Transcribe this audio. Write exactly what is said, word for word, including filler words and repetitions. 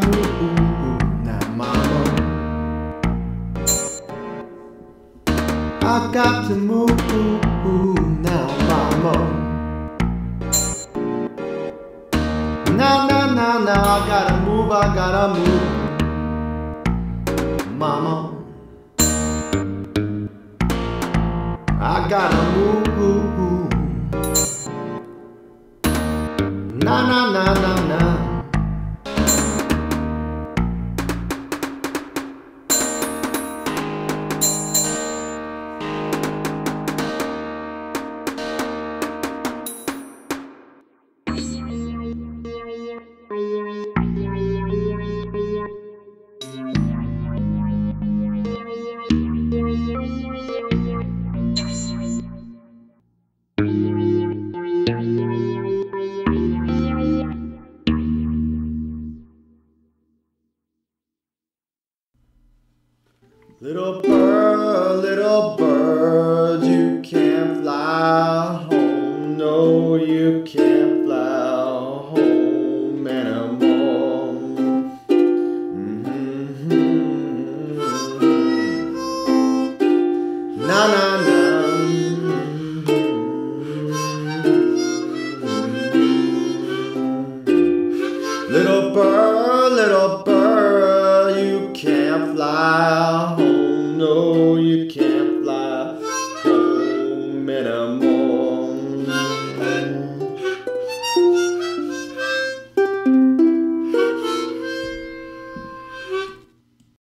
move now, mama. I got to move now, mama. Now, now, now, now, I gotta move, I gotta move, mama. I gotta move. Nah, nah, nah, nah, nah. Little bird, little bird, you can't fly home, no you can't.